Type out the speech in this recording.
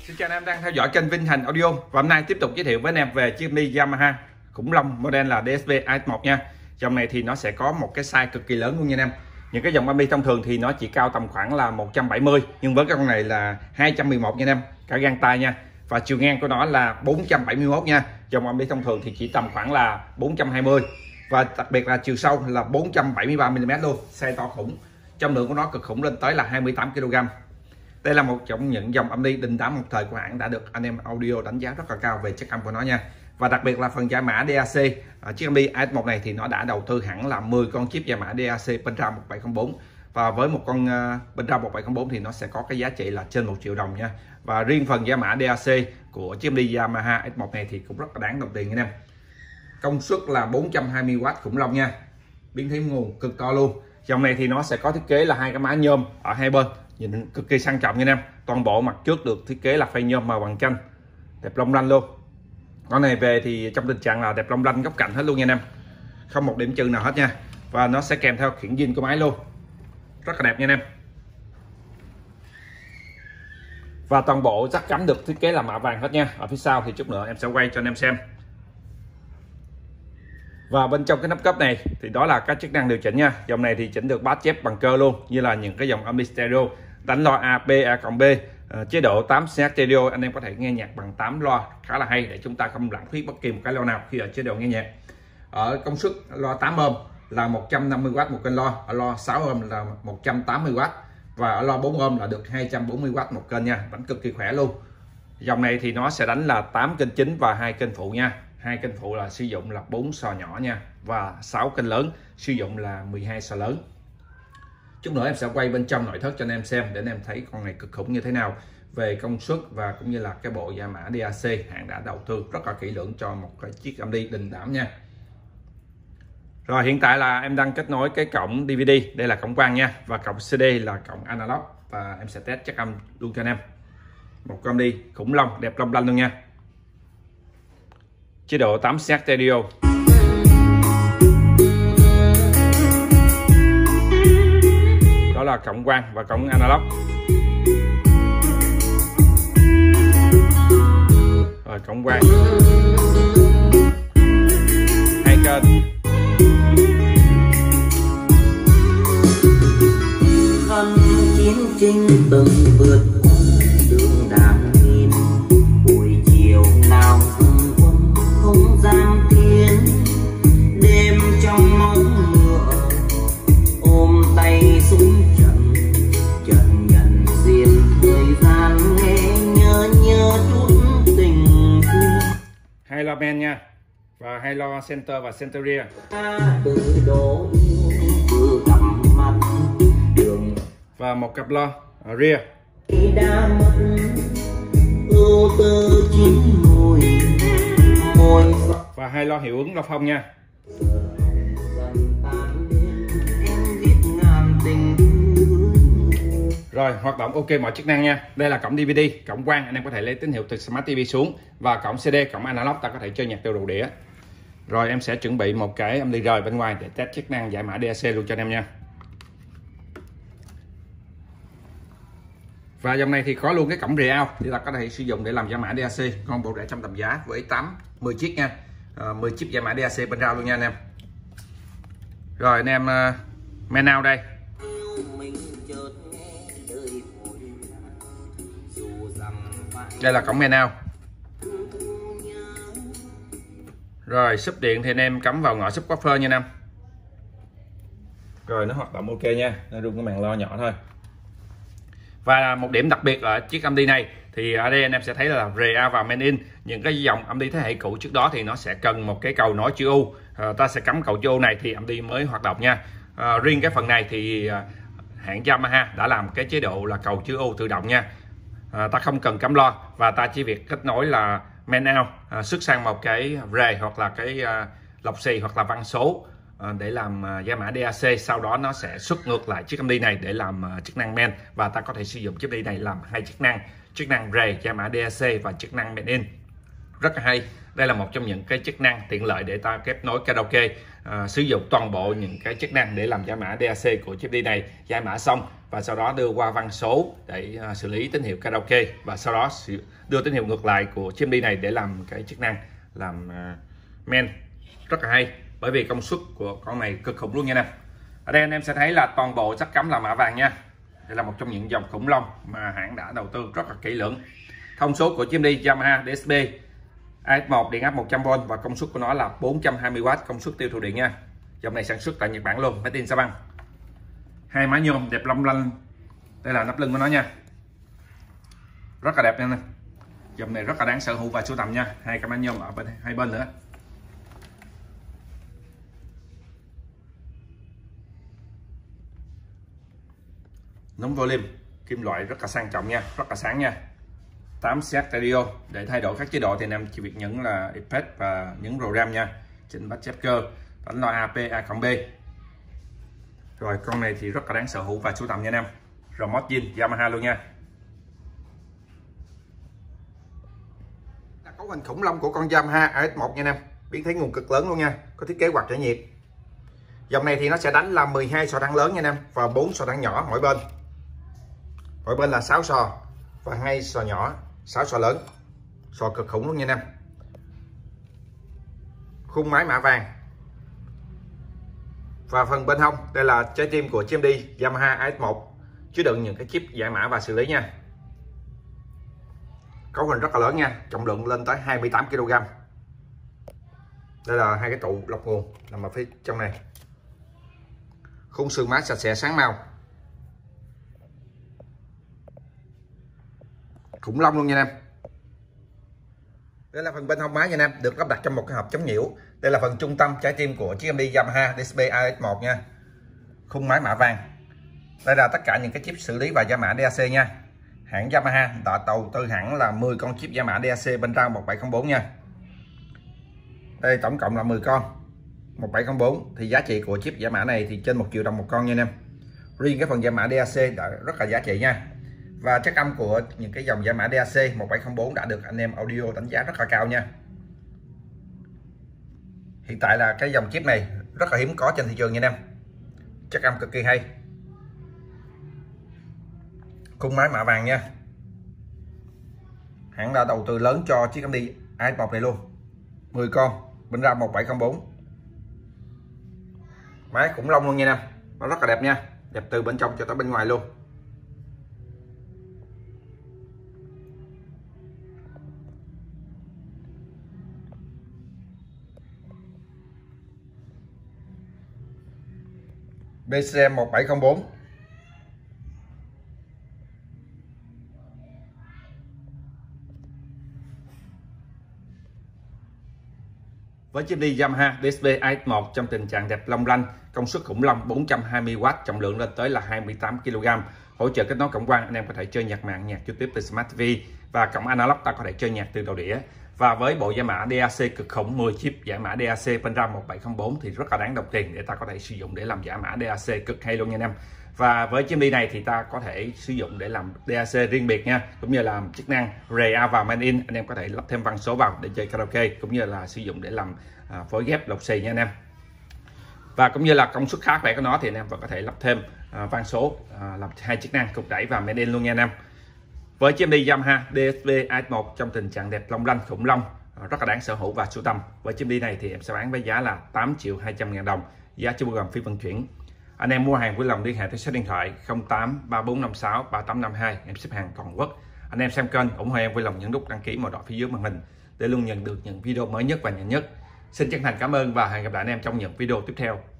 Xin chào anh em đang theo dõi kênh Vinh Hành Audio, và hôm nay tiếp tục giới thiệu với anh em về chiếc ly Yamaha khủng long model là DSP AX1 nha. Dòng này thì nó sẽ có một cái size cực kỳ lớn luôn nha anh em. Những cái dòng âm thông thường thì nó chỉ cao tầm khoảng là 170, nhưng với cái con này là 211 nha anh em, cả gang tay nha. Và chiều ngang của nó là 471 nha. Dòng âm thông thường thì chỉ tầm khoảng là 420, và đặc biệt là chiều sâu là 473 mm luôn, size to khủng. Trọng lượng của nó cực khủng, lên tới là 28 kg. Đây là một trong những dòng âm ly đình đám một thời của hãng, đã được anh em audio đánh giá rất là cao về chất âm của nó nha. Và đặc biệt là phần giải mã DAC, chiếc âm ly AX1 này thì nó đã đầu tư hẳn là 10 con chip giải mã DAC Pentra 1704, và với một con Pentra 1704 thì nó sẽ có cái giá trị là trên 1 triệu đồng nha. Và riêng phần giải mã DAC của chiếc âm ly Yamaha AX1 này thì cũng rất là đáng đồng tiền anh em. Công suất là 420W khủng long nha, biến thế nguồn cực to luôn. Dòng này thì nó sẽ có thiết kế là hai cái má nhôm ở hai bên, nhìn cực kỳ sang trọng nha anh em. Toàn bộ mặt trước được thiết kế là phay nhôm màu vàng chanh, đẹp long lanh luôn. Con này về thì trong tình trạng là đẹp long lanh góc cạnh hết luôn nha anh em, không một điểm trừ nào hết nha. Và nó sẽ kèm theo khiển zin của máy luôn, rất là đẹp nha anh em. Và toàn bộ rắc cắm được thiết kế là mạ vàng hết nha. Ở phía sau thì chút nữa em sẽ quay cho anh em xem. Và bên trong cái nắp cấp này thì đó là các chức năng điều chỉnh nha. Dòng này thì chỉnh được bass chép bằng cơ luôn, như là những cái dòng âm ly stereo, đánh loa A, B, A cộng B, chế độ 8 CH stereo, anh em có thể nghe nhạc bằng 8 loa, khá là hay để chúng ta không lãng phí bất kỳ một cái loa nào khi ở chế độ nghe nhạc. Ở công suất loa 8 ohm là 150W một kênh loa, ở loa 6 ohm là 180W, và ở loa 4 ohm là được 240W một kênh nha, đánh cực kỳ khỏe luôn. Dòng này thì nó sẽ đánh là 8 kênh chính và 2 kênh phụ nha. 2 kênh phụ là sử dụng là 4 sò nhỏ nha, và 6 kênh lớn sử dụng là 12 sò lớn. Chút nữa em sẽ quay bên trong nội thất cho anh em xem, để anh em thấy con này cực khủng như thế nào về công suất, và cũng như là cái bộ giải mã DAC hãng đã đầu tư rất là kỹ lưỡng cho một cái chiếc âm ly đình đám nha. Rồi hiện tại là em đang kết nối cái cổng DVD, đây là cổng quang nha, và cổng CD là cổng analog, và em sẽ test chất âm luôn cho anh em. Một con đi khủng long đẹp long lanh luôn nha, chế độ 8 CH stereo. Đó là cổng quang và cổng analog. Rồi cổng quang, hai kênh. Thân chiến tranh từng vượt đường đàng nghìn, buổi chiều nào cùng quân không gian thiên, đêm trong móng ngựa ôm tay súng trận, trận nhận diện thời gian, nghe nhớ chút tình thương. Hai loa men nha, và hai loa center và center rear. Từ đó vừa gặp mặt đường, và một cặp loa rear. đã mất ưu tư chín mùi môi, và hai loa hiệu ứng loa phông nha. Rồi hoạt động ok mọi chức năng nha. Đây là cổng DVD, cổng quang, anh em có thể lấy tín hiệu từ Smart TV xuống, và cổng CD, cổng analog ta có thể chơi nhạc từ đầu đĩa. Rồi em sẽ chuẩn bị một cái âm ly rời bên ngoài để test chức năng giải mã DAC luôn cho anh em nha. Và dòng này thì có luôn cái cổng rear, thì ta có thể sử dụng để làm giải mã DAC, con bộ rẻ trong tầm giá với 10 chiếc nha, 10 chip giải mã DAC bên rau luôn nha anh em. Rồi anh em men out đây. Đây là cổng men out. Rồi sub điện thì anh em cắm vào ngõ subwoofer nha anh em. Rồi nó hoạt động ok nha, nó rung cái màn lo nhỏ thôi. Và một điểm đặc biệt ở chiếc âm ly này thì ở đây anh em sẽ thấy là RA và main in. Những cái dòng âm ly thế hệ cũ trước đó thì nó sẽ cần một cái cầu nối chữ U, ta sẽ cắm cầu chữ U này thì âm ly mới hoạt động nha. Riêng cái phần này thì hãng Yamaha đã làm cái chế độ là cầu chữ U tự động nha. Ta không cần cắm loa, và ta chỉ việc kết nối là main out, xuất sang một cái rề hoặc là cái lọc xì hoặc là văn số để làm giải mã DAC. Sau đó nó sẽ xuất ngược lại chiếc âm ly này để làm chức năng main, và ta có thể sử dụng chiếc âm ly này làm hai chức năng rề giải mã DAC và chức năng main in, rất là hay. Đây là một trong những cái chức năng tiện lợi để ta kết nối karaoke, sử dụng toàn bộ những cái chức năng để làm giải mã DAC của chiếc đi này. Giải mã xong và sau đó đưa qua văn số để xử lý tín hiệu karaoke, và sau đó đưa tín hiệu ngược lại của chiếc đi này để làm cái chức năng làm men. Rất là hay, bởi vì công suất của con này cực khủng luôn nha anh em. Ở đây anh em sẽ thấy là toàn bộ chất cắm là mạ vàng nha. Đây là một trong những dòng khủng long mà hãng đã đầu tư rất là kỹ lưỡng. Thông số của chiếc đi Yamaha DSB AX1 điện áp 100V và công suất của nó là 420W công suất tiêu thụ điện nha. Dòng này sản xuất tại Nhật Bản luôn, made in Japan. Hai mã nhôm đẹp long lanh. Đây là nắp lưng của nó nha, rất là đẹp nha. Dòng này rất là đáng sở hữu và sưu tầm nha. Hai cái mã nhôm ở bên hai bên nữa. Nóng volume kim loại rất là sang trọng nha, rất là sáng nha. 8 set radio. Để thay đổi các chế độ thì anh em chỉ việc nhấn là effect và nhấn program nha. Chỉnh bass checker, đánh loa AP A+B. Rồi con này thì rất là đáng sở hữu và sưu tầm nha anh em. Remote zin Yamaha luôn nha. Là cấu hình khủng long của con Yamaha AX1 nha anh em. Biến thế nguồn cực lớn luôn nha, có thiết kế quạt giải nhiệt. Dòng này thì nó sẽ đánh là 12 sò đăng lớn nha anh em và 4 sò đăng nhỏ mỗi bên. Mỗi bên là 6 sò và 2 sò nhỏ, 6 sò lớn. Sò cực khủng luôn nha anh em. Khung máy mạ vàng. Và phần bên hông, đây là trái tim của chiếc đi Yamaha AX1, chứa đựng những cái chip giải mã và xử lý nha. Cấu hình rất là lớn nha, trọng lượng lên tới 28 kg. Đây là hai cái trụ lọc nguồn nằm ở phía trong này. Khung sườn máy sạch sẽ sáng màu. Khủng long luôn nha anh em. Đây là phần bên hông máy nha anh em, được lắp đặt trong một cái hộp chống nhiễu. Đây là phần trung tâm trái tim của chiếc đi Yamaha DSB AX1 nha. Khung máy mạ vàng. Đây là tất cả những cái chip xử lý và giải mã DAC nha. Hãng Yamaha đã đầu tư hẳn là 10 con chip giải mã DAC bên trong 1704 nha. Đây tổng cộng là 10 con 1704, thì giá trị của chip giải mã này thì trên 1 triệu đồng một con nha anh em. Riêng cái phần giải mã DAC đã rất là giá trị nha. Và chất âm của những cái dòng giải mã DAC 1704 đã được anh em audio đánh giá rất là cao nha. Hiện tại là cái dòng chip này rất là hiếm có trên thị trường nha anh em. Chất âm cực kỳ hay. Khung máy mạ vàng nha. Hãng đã đầu tư lớn cho chiếc đi AX1 này luôn. 10 con bên ra 1704. Máy khủng long luôn nha anh em. Nó rất là đẹp nha, đẹp từ bên trong cho tới bên ngoài luôn. BCM 1704. Với chiếc đi Yamaha DSB AX1 trong tình trạng đẹp long lanh, công suất khủng long 420W, trọng lượng lên tới là 28 kg. Hỗ trợ kết nối cộng quang, anh em có thể chơi nhạc mạng, nhạc YouTube từ Smart TV, và cộng analog ta có thể chơi nhạc từ đầu đĩa. Và với bộ giải mã DAC cực khủng 10 chip giải mã DAC bên RAM 1704 thì rất là đáng đồng tiền để ta có thể sử dụng để làm giải mã DAC cực hay luôn nha anh em. Và với chiếc đi này thì ta có thể sử dụng để làm DAC riêng biệt nha, cũng như làm chức năng RA và main in. Anh em có thể lắp thêm văn số vào để chơi karaoke, cũng như là sử dụng để làm phối ghép lọc xì nha anh em. Và cũng như là công suất khá khỏe của nó thì anh em vẫn có thể lắp thêm van số, làm hai chức năng cục đẩy và main in luôn nha anh em. Với chiếc đi Yamaha DSB AX1 trong tình trạng đẹp long lanh khủng long, rất là đáng sở hữu và sưu tầm. Với chiếc đi này thì em sẽ bán với giá là 8.200.000 đồng, giá chưa bao gồm phí vận chuyển. Anh em mua hàng vui lòng liên hệ theo số điện thoại 08 3456 3852, em ship hàng toàn quốc. Anh em xem kênh ủng hộ em vui lòng nhấn nút đăng ký màu đỏ phía dưới màn hình để luôn nhận được những video mới nhất và nhanh nhất. Xin chân thành cảm ơn và hẹn gặp lại anh em trong những video tiếp theo.